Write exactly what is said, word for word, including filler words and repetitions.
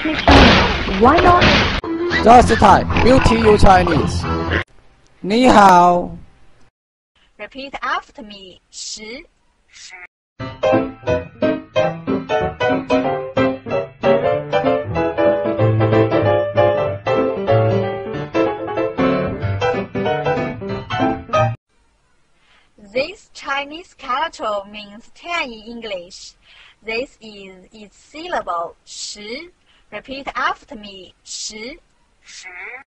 speak Chinese. Why not? Just type beauty you Chinese. 你好。 Repeat after me. 十。 This Chinese character means ten in English. This is its syllable. 十. Repeat after me. 十.